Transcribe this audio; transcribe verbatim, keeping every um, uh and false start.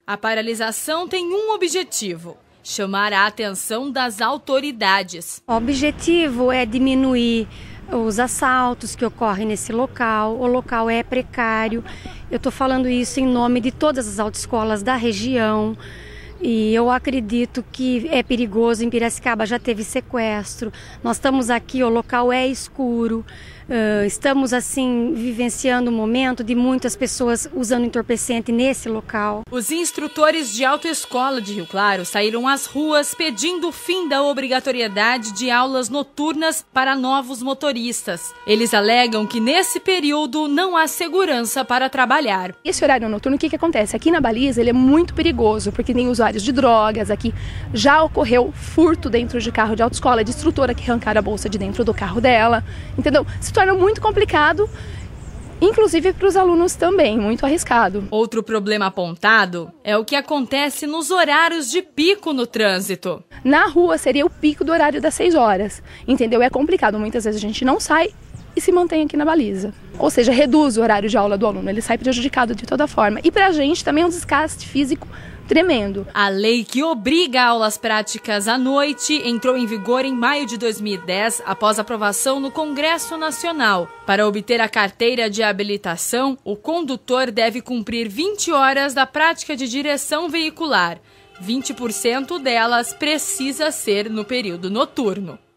A paralisação tem um objetivo: chamar a atenção das autoridades. O objetivo é diminuir os assaltos que ocorrem nesse local. O local é precário. Eu estou falando isso em nome de todas as autoescolas da região. E eu acredito que é perigoso. Em Piracicaba já teve sequestro. Nós estamos aqui, o local é escuro. Uh, estamos assim vivenciando um momento de muitas pessoas usando entorpecente nesse local. Os instrutores de autoescola de Rio Claro saíram às ruas pedindo o fim da obrigatoriedade de aulas noturnas para novos motoristas. Eles alegam que nesse período não há segurança para trabalhar. Esse horário noturno, o que, que acontece? Aqui na Baliza ele é muito perigoso, porque tem usuários de drogas. Aqui já ocorreu furto dentro de carro de autoescola, de instrutora que arrancaram a bolsa de dentro do carro dela, entendeu? Se torna muito complicado, inclusive para os alunos também, muito arriscado. Outro problema apontado é o que acontece nos horários de pico no trânsito. Na rua seria o pico do horário das seis horas, entendeu? É complicado, muitas vezes a gente não sai e se mantém aqui na baliza. Ou seja, reduz o horário de aula do aluno, ele sai prejudicado de toda forma. E para a gente também é um desgaste físico tremendo. A lei que obriga aulas práticas à noite entrou em vigor em maio de dois mil e dez, após aprovação no Congresso Nacional. Para obter a carteira de habilitação, o condutor deve cumprir vinte horas da prática de direção veicular. vinte por cento delas precisa ser no período noturno.